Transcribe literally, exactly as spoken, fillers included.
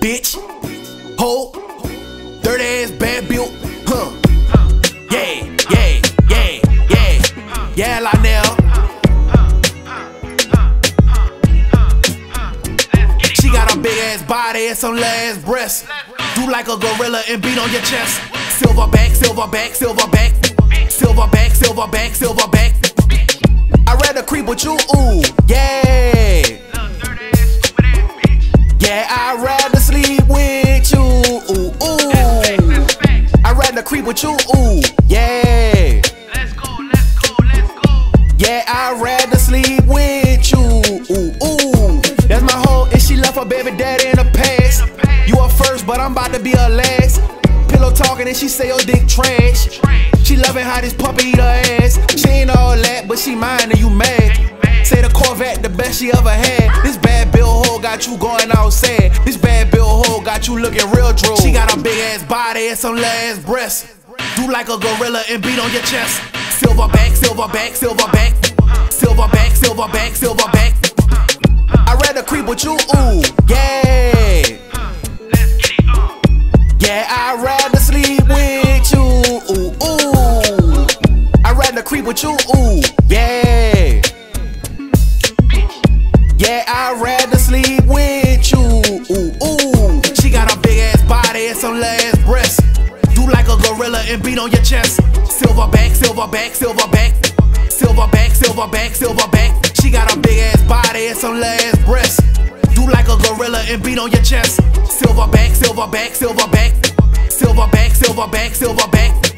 bitch, hoe, dirty ass, bad built, huh? Yeah, yeah, yeah, yeah, yeah, Lionel. She got a big ass body and some ass breasts. Do like a gorilla and beat on your chest. Silverback, silverback, silverback, silverback, silverback, silverback. I'd rather creep with you, ooh, yeah. Yeah, I'd rather sleep with you, ooh, ooh. I'd rather creep with you, ooh, yeah. Let's go, let's go, let's go. Yeah, I'd rather sleep with you, ooh, ooh. That's my hoe, and she left her baby daddy in the past. You are first, but I'm about to be her last. Pillow talking and she say your dick trash. She loving how this puppy eat her ass. She ain't all that, but she mine and you mad. Say the Corvette the best she ever had. This bad bill hoe got you going out sad. This bad bill hoe got you looking real droll. She got a big ass body and some ass breasts. Do like a gorilla and beat on your chest. Silverback, silverback, silverback, silverback, silverback, silverback. I'd rather creep with you, ooh, yeah. Yeah, I'd rather sleep with you, ooh, ooh. I'd rather creep with you, ooh, yeah. Yeah, I'd rather sleep with you, ooh, ooh. She got a big ass body and some ass breasts. Do like a gorilla and beat on your chest. Silverback, silverback, silverback, silverback, silverback, silverback. She got a big ass body and some ass breasts. Do like a gorilla and beat on your chest. Silverback, silverback, silverback, silverback, silverback, silverback.